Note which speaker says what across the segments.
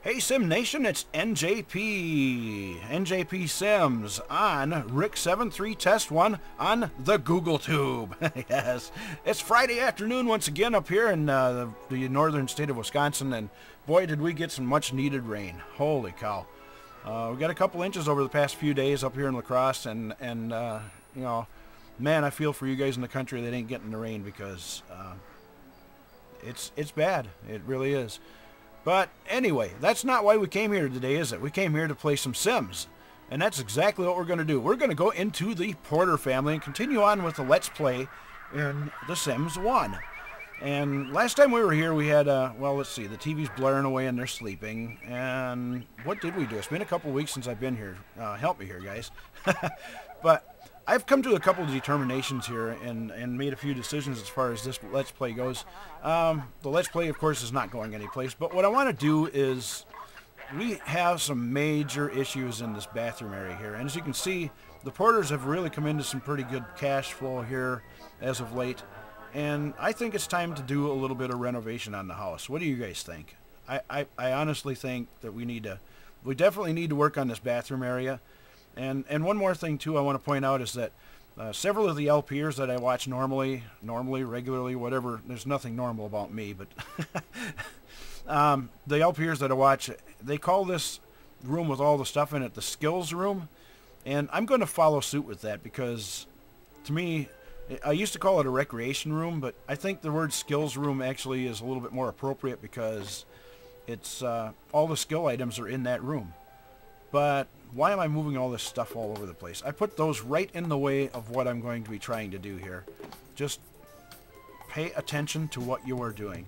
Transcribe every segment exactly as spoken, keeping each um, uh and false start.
Speaker 1: Hey Sim Nation, it's N J P, N J P Sims on Rick seventy-three Test one on the Google Tube. Yes, it's Friday afternoon once again up here in uh, the, the northern state of Wisconsin, and boy did we get some much needed rain. Holy cow. Uh, we got a couple inches over the past few days up here in La Crosse, and, and uh, you know, man, I feel for you guys in the country that ain't getting the rain because uh, it's, it's bad. It really is. But anyway, that's not why we came here today, is it? We came here to play some Sims. And that's exactly what we're going to do. We're going to go into the Porter family and continue on with the Let's Play in The Sims one. And last time we were here, we had, uh, well, let's see, the T V's blaring away and they're sleeping. And what did we do? It's been a couple weeks since I've been here. Uh, help me here, guys. But I've come to a couple of determinations here and, and made a few decisions as far as this Let's Play goes. Um, the Let's Play, of course, is not going anyplace, but what I want to do is we have some major issues in this bathroom area here. And as you can see, the Porters have really come into some pretty good cash flow here as of late. And I think it's time to do a little bit of renovation on the house. What do you guys think? I, I, I honestly think that we need to, we definitely need to work on this bathroom area. And and one more thing too I want to point out is that uh, several of the L P ers that I watch normally, normally, regularly, whatever, there's nothing normal about me, but um, the L P ers that I watch, they call this room with all the stuff in it the skills room, and I'm going to follow suit with that because to me, I used to call it a recreation room, but I think the word skills room actually is a little bit more appropriate because it's uh, all the skill items are in that room. But why am I moving all this stuff all over the place? I put those right in the way of what I'm going to be trying to do here. Just pay attention to what you are doing.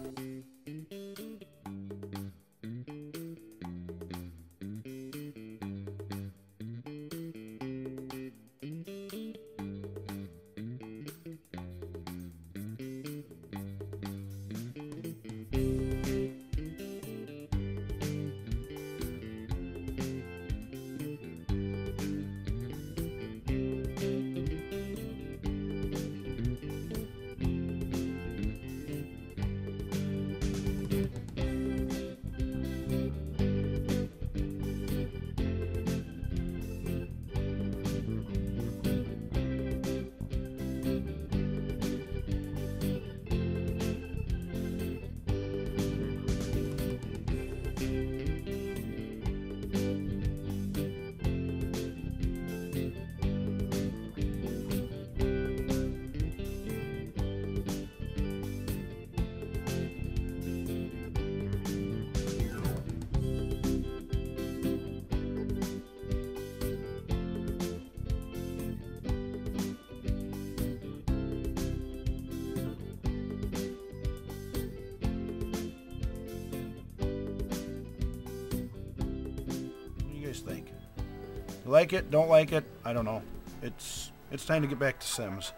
Speaker 1: Think. You like it? Don't like it? I don't know. It's it's time to get back to Sims.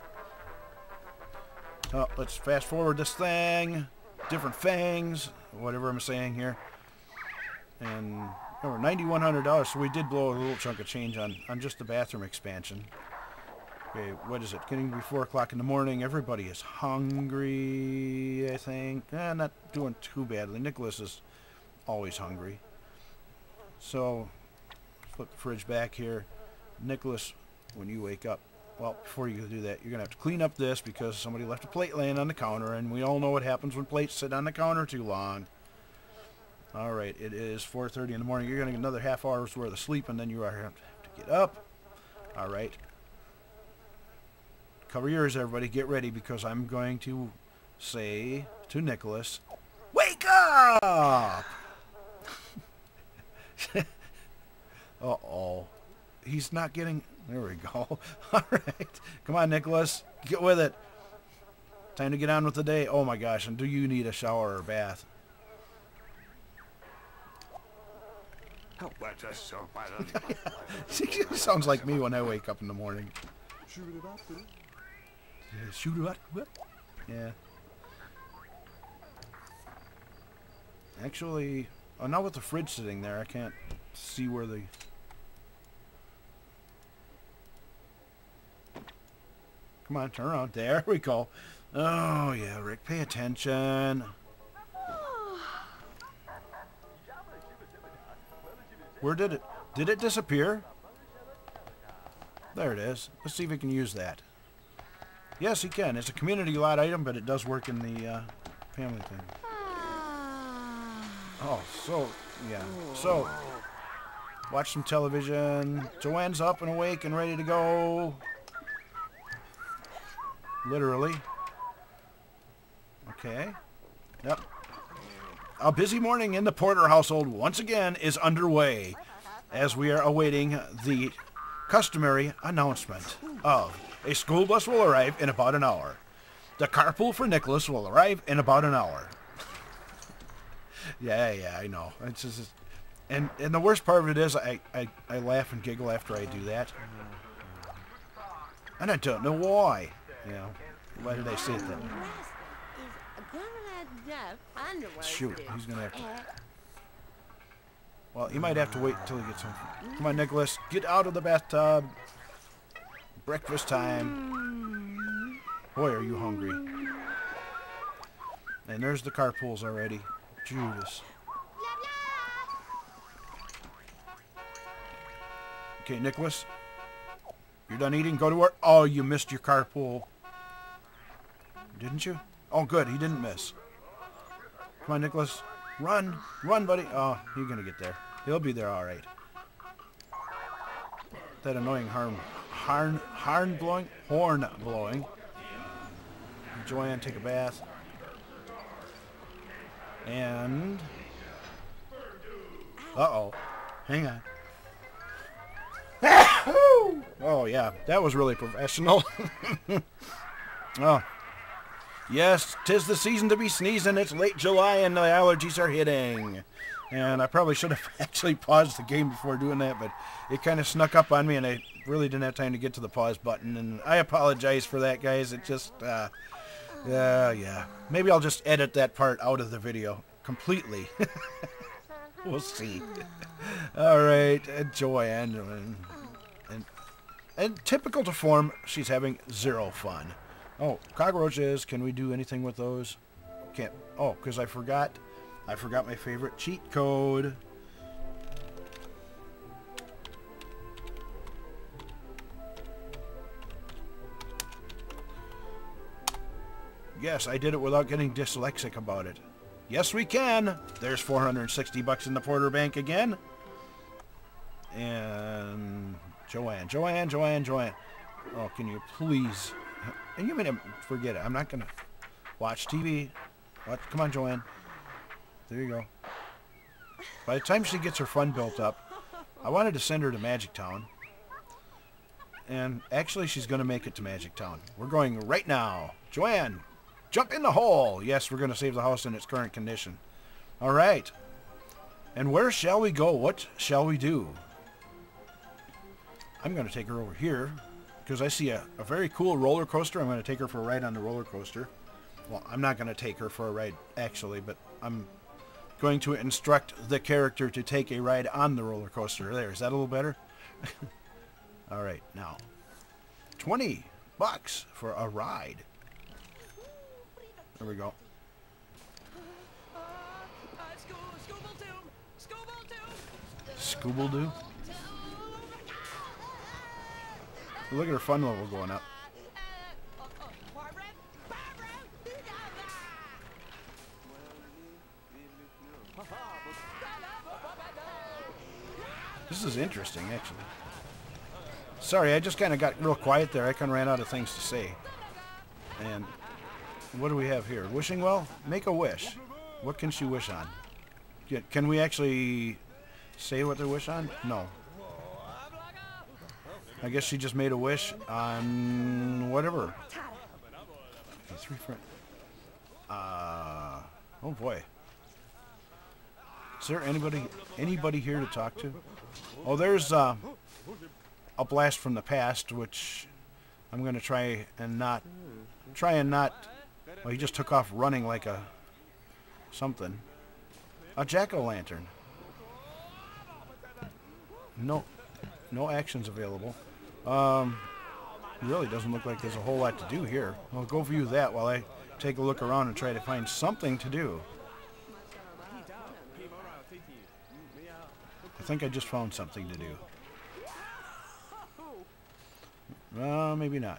Speaker 1: Oh, let's fast forward this thing. Different fangs, whatever I'm saying here. And over ninety-one hundred dollars, so we did blow a little chunk of change on, on just the bathroom expansion. Okay, what is it? Getting to be four o'clock in the morning. Everybody is hungry, I think. Eh, not doing too badly. Nicholas is always hungry. So flip the fridge back here. Nicholas, when you wake up, well, before you do that, you're going to have to clean up this because somebody left a plate laying on the counter, and we all know what happens when plates sit on the counter too long. All right, it is four thirty in the morning. You're going to get another half hour's worth of sleep, and then you are going to have to get up. All right. Cover your ears, everybody. Get ready because I'm going to say to Nicholas, wake up! Uh-oh. He's not getting... There we go. All right. Come on, Nicholas. Get with it. Time to get on with the day. Oh, my gosh. And do you need a shower or bath? Sounds like me when I wake up in the morning. Shoot it up. Yeah, shoot it up. Yeah. Actually... Oh, not with the fridge sitting there. I can't see where the... Come on, turn around. There we go. Oh, yeah, Rick, pay attention. Where did it? Did it disappear? There it is. Let's see if we can use that. Yes, he can. It's a community lot item, but it does work in the uh, family thing. Oh, so, yeah. So, watch some television. Joanne's up and awake and ready to go. Literally. Okay. Yep. A busy morning in the Porter household once again is underway as we are awaiting the customary announcement of a school bus will arrive in about an hour. The carpool for Nicholas will arrive in about an hour. yeah, yeah, I know. It's just, and and the worst part of it is I, I, I laugh and giggle after I do that. And I don't know why. You know, why did I say that? Shoot, he's going to have to... Well, he might have to wait until he gets home. Come on, Nicholas. Get out of the bathtub. Breakfast time. Boy, are you hungry. And there's the carpools already. Judas. Okay, Nicholas. You're done eating? Go to work. Oh, you missed your carpool. Didn't you? Oh, good. He didn't miss. Come on, Nicholas. Run. Run, buddy. Oh, you're going to get there. He'll be there all right. That annoying horn, horn, horn blowing, horn blowing. Joanne, take a bath. And... Uh-oh. Hang on. Oh, yeah. That was really professional. Oh. Yes, 'tis the season to be sneezing. It's late July and the allergies are hitting. And I probably should have actually paused the game before doing that, but it kind of snuck up on me and I really didn't have time to get to the pause button. And I apologize for that, guys. It just, uh, yeah, yeah. Maybe I'll just edit that part out of the video completely. We'll see. All right, uh, Joanne. And, and, and typical to form, she's having zero fun. Oh, cockroaches. Can we do anything with those? Can't. Oh, because I forgot. I forgot my favorite cheat code. Yes, I did it without getting dyslexic about it. Yes, we can. There's four hundred sixty bucks in the Porter Bank again. And Joanne, Joanne, Joanne, Joanne. Oh, can you please? And you may forget it. I'm not gonna watch T V. Watch. Come on, Joanne. There you go. By the time she gets her fun built up, I wanted to send her to Magic Town. And actually, she's going to make it to Magic Town. We're going right now. Joanne, jump in the hole. Yes, we're going to save the house in its current condition. All right. And where shall we go? What shall we do? I'm going to take her over here because I see a, a very cool roller coaster. I'm going to take her for a ride on the roller coaster. Well, I'm not going to take her for a ride, actually, but I'm going to instruct the character to take a ride on the roller coaster. There, is that a little better? All right, now, twenty bucks for a ride. There we go. Scooble-Doo? Look at her fun level going up. This is interesting, actually. Sorry, I just kind of got real quiet there. I kind of ran out of things to say. And what do we have here? Wishing well? Make a wish. What can she wish on? Can we actually say what they wish on? No. I guess she just made a wish on whatever. Okay, three friends. Uh, oh boy. Is there anybody anybody here to talk to? Oh, there's uh, a blast from the past, which I'm going to try and not try and not. Well, he just took off running like a something. A jack-o'-lantern. No, no actions available. Um, really doesn't look like there's a whole lot to do here. I'll go view that while I take a look around and try to find something to do. I think I just found something to do. Well, maybe not.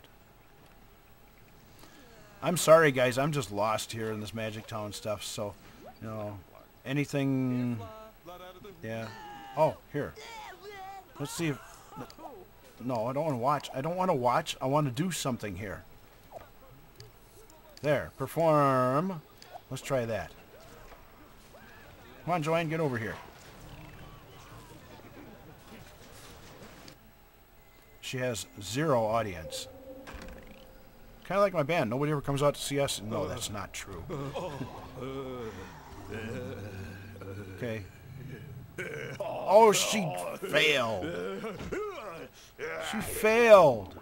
Speaker 1: I'm sorry, guys. I'm just lost here in this Magic Town stuff. So, you know, anything... Yeah. Oh, here. Let's see if... No, I don't want to watch. I don't want to watch. I want to do something here. There. Perform. Let's try that. Come on, Joanne. Get over here. She has zero audience. Kind of like my band. Nobody ever comes out to see us. No, that's not true. Okay. Oh, she failed. She failed.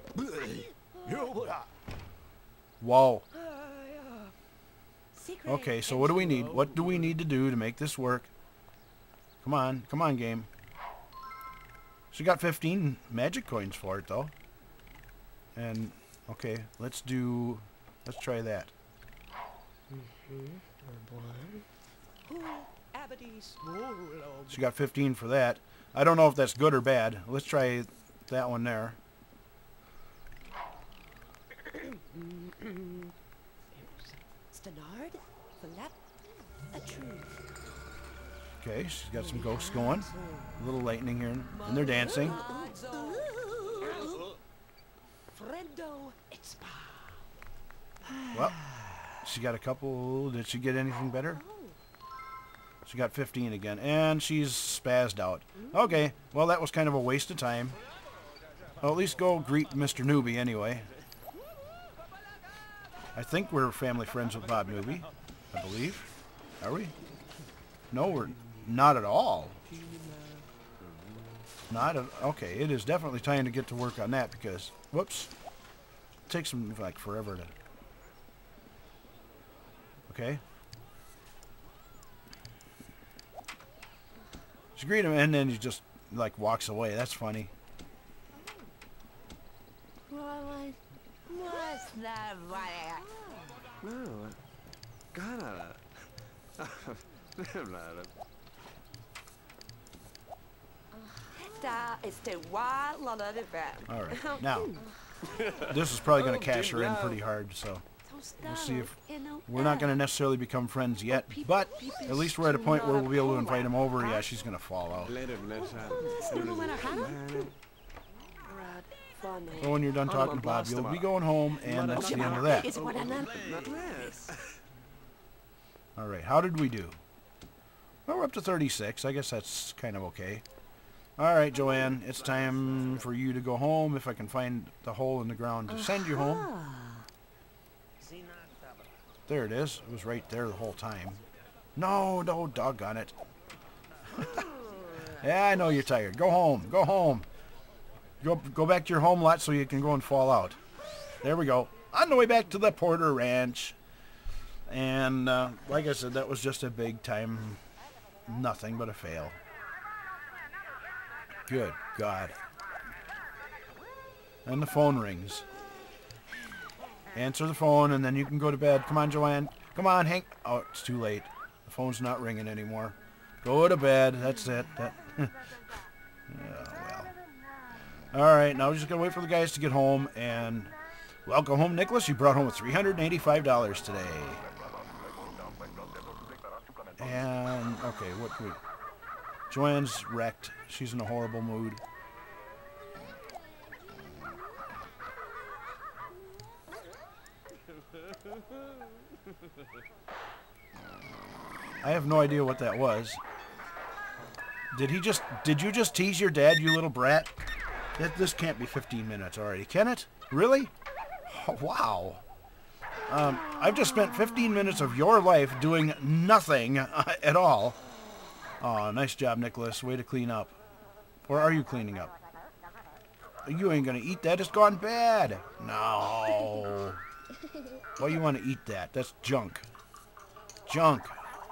Speaker 1: Whoa. Okay, so what do we need? What do we need to do to make this work? Come on. Come on, game. She got fifteen magic coins for it, though. And, okay, let's do... Let's try that. She got fifteen for that. I don't know if that's good or bad. Let's try that one there. Okay, she's got some ghosts going. A little lightning here. And they're dancing. Well, she got a couple. Did she get anything better? She got fifteen again. And she's spazzed out. Okay, well, that was kind of a waste of time. Well, at least go greet Mister Newbie anyway. I think we're family friends with Bob Newbie. I believe. Are we? No, we're not at all. Not at, okay, it is definitely time to get to work on that because, whoops, it takes them like forever to... Okay. She greet him and then he just like walks away. That's funny. Alright, now, this is probably going to cash her in pretty hard, so we'll see if... We're not going to necessarily become friends yet, but at least we're at a point where we'll be able to invite him over. Yeah, she's going to fall out. So when you're done talking to Bob, you'll be going home, and that's the end of that. Alright, how did we do? Well, we're up to thirty-six. I guess that's kind of okay. Alright, Joanne, it's time for you to go home, if I can find the hole in the ground to send you home. There it is. It was right there the whole time. No, no, doggone it. Yeah, I know you're tired. Go home. Go home. Go, go back to your home lot so you can go and fall out. There we go. On the way back to the Porter Ranch. And, uh, like I said, that was just a big time... Nothing but a fail. Good God. And the phone rings. Answer the phone and then you can go to bed. Come on, Joanne. Come on, Hank. Oh, it's too late. The phone's not ringing anymore. Go to bed. That's it. That yeah, well. Alright, now we're just going to wait for the guys to get home. And welcome home, Nicholas. You brought home three hundred eighty-five dollars today. And, okay, what can we... Joanne's wrecked. She's in a horrible mood. I have no idea what that was. Did he just... Did you just tease your dad, you little brat? That, this can't be fifteen minutes already, can it? Really? Oh, wow. Um, I've just spent fifteen minutes of your life doing nothing uh, at all. Oh, nice job, Nicholas. Way to clean up. Or are you cleaning up? You ain't gonna eat that. It's gone bad. No. Why you want to eat that? That's junk. Junk.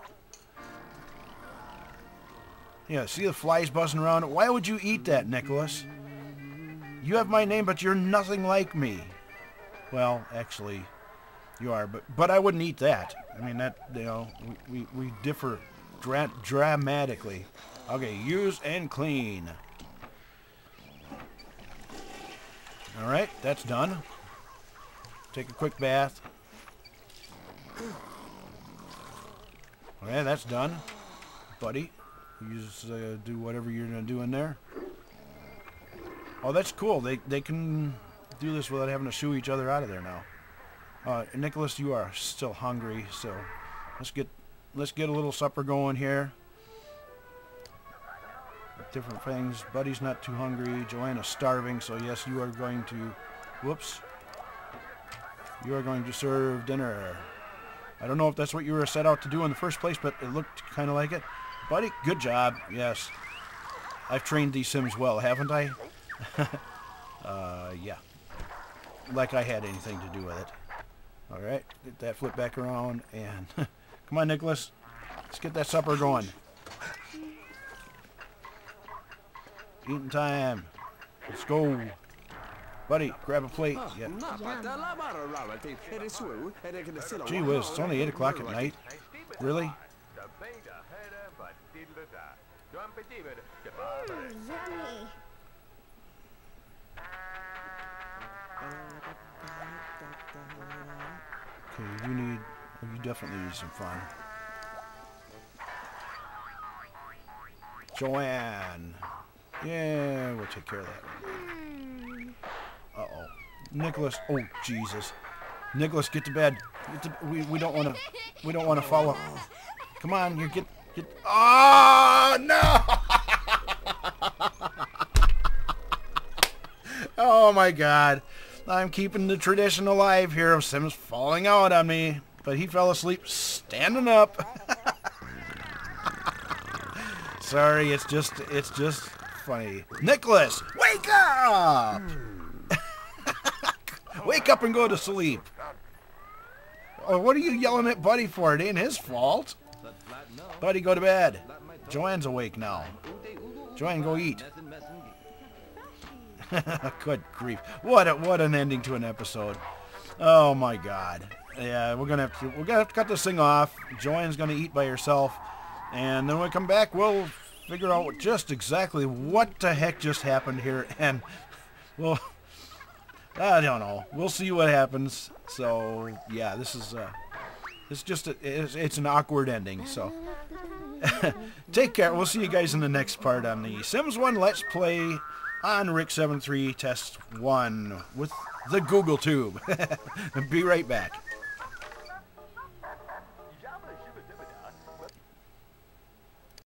Speaker 1: Yeah, see the flies buzzing around? Why would you eat that, Nicholas? You have my name, but you're nothing like me. Well, actually... You are, but but I wouldn't eat that. I mean, that, you know, we, we, we differ dra dramatically. Okay, use and clean. Alright, that's done. Take a quick bath. Okay, that's done. Buddy, you just uh, do whatever you're going to do in there. Oh, that's cool. They, they can do this without having to shoo each other out of there now. Uh, Nicholas, you are still hungry, so let's get let's get a little supper going here. Different things. Buddy's not too hungry. Joanna's starving, so yes, you are going to... Whoops. You are going to serve dinner. I don't know if that's what you were set out to do in the first place, but it looked kind of like it. Buddy, good job. Yes. I've trained these Sims well, haven't I? uh, yeah. Like I had anything to do with it. Alright, get that flip back around, and... Come on, Nicholas. Let's get that supper going. Eating time. Let's go. Buddy, grab a plate. Yeah. Gee whiz, it's only eight o'clock at night. Really? Okay, you need... You definitely need some fun. Joanne. Yeah, we'll take care of that. Uh-oh. Nicholas. Oh, Jesus. Nicholas, get to bed. Get to, we, we don't want to... We don't want to follow. Come on, you get... get oh, no! Oh, my God. I'm keeping the tradition alive here of Sims falling out on me. But he fell asleep standing up. Sorry, it's just... It's just... funny. Nicholas, wake up! Wake up and go to sleep. Oh, what are you yelling at Buddy for? It ain't his fault. Buddy, go to bed. Joanne's awake now. Joanne, go eat. Good grief. What a, what an ending to an episode. Oh my God. Yeah, we're gonna have to we're gonna have to cut this thing off. Joanne's gonna eat by herself. And then when we come back, we'll figure out just exactly what the heck just happened here, and well, I don't know. We'll see what happens. So yeah, this is uh, it's just a, it's, it's an awkward ending. So take care. We'll see you guys in the next part on the Sims one Let's Play on Rick seven three Test one with the Google Tube. Be right back.